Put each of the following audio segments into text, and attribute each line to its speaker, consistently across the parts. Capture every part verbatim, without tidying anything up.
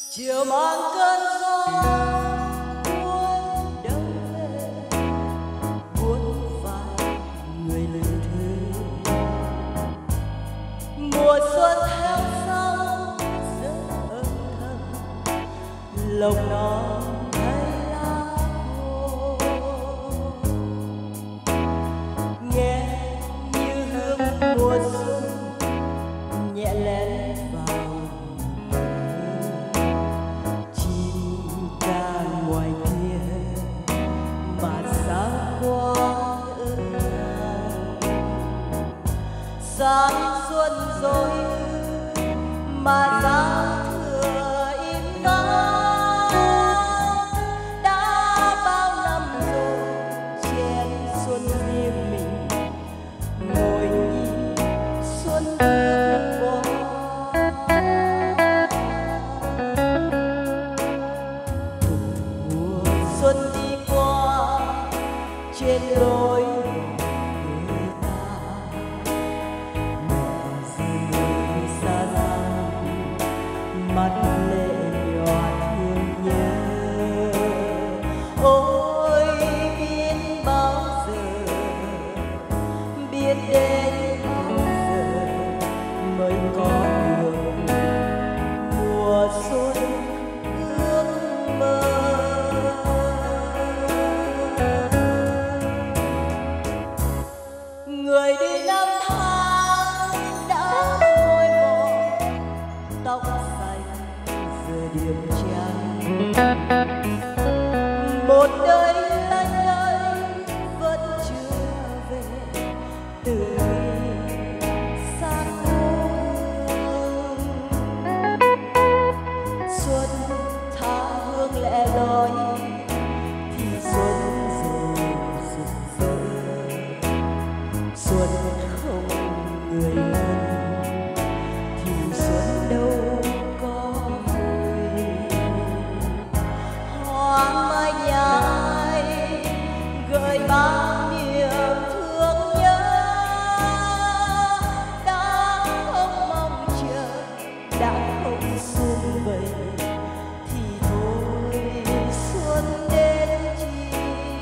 Speaker 1: chiều mang cơn gió buồn đông về, buồn vai người lữ thư. Mùa xuân theo sau rất âm thầm, lòng non thấy lá khô. Nghe như hương mùa xuân nhẹ lén vào chim ca ngoài kia mà xa quá ơi. Sáng xuân rồi mà giá thừa im ngóng, đã bao năm rồi chén xuân riêng mình ngồi nhìn xuân bước qua. Mùa xuân đi qua trên lối người ta, mẹ rơi xa lắm mắt lệ nhòa thương nhớ. Ôi biết bao giờ, biết đến bao giờ mới có được mùa xuân ước mơ. Người đi năm tháng đã phai màu, tóc xanh giờ điểm trắng. Một đời lanh lanh vẫn chưa về từ khi xa hương. Xuân tha hương lẻ loi thì xuân rồi rực rỡ. Xuân không người thân thì xuân đâu có vui. Hoa mai nhài gợi bao niềm thương nhớ, đã không mong chờ, đã không sum vầy thì thôi xuân đến chi.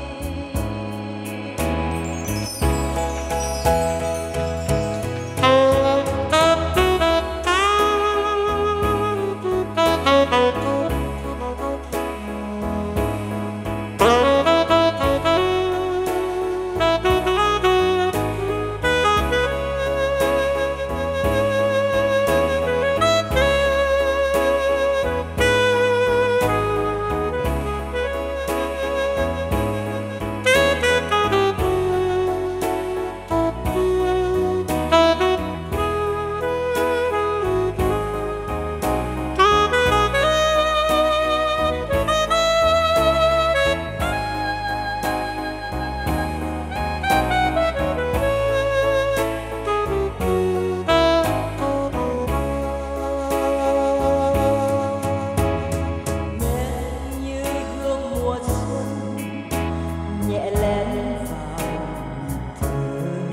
Speaker 1: Nhẹ lén vào thơ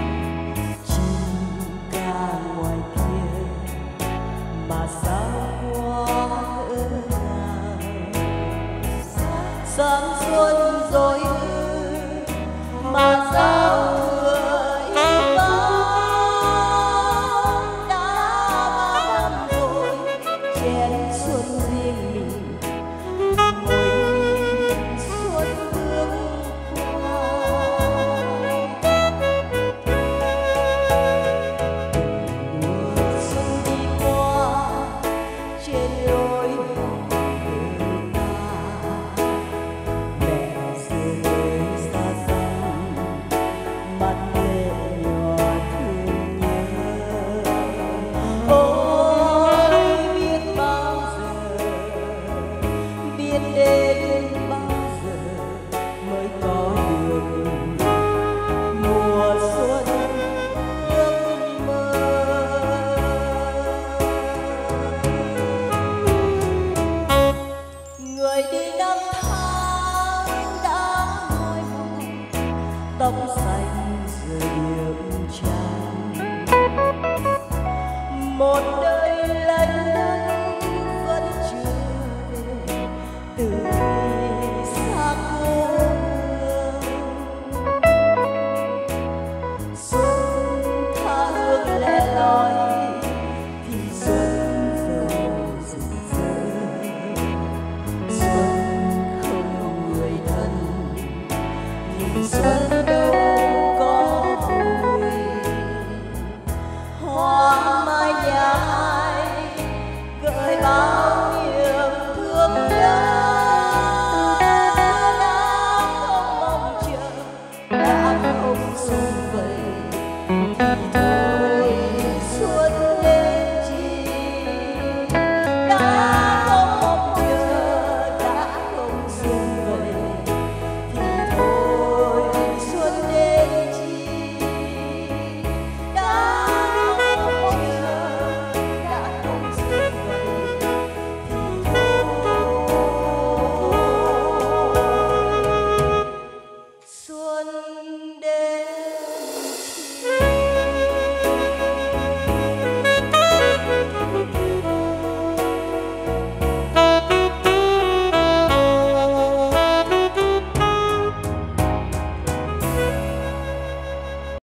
Speaker 1: chim ca ngoài kia mà sao quá ơi nào. Sáng xuân rồi mà sao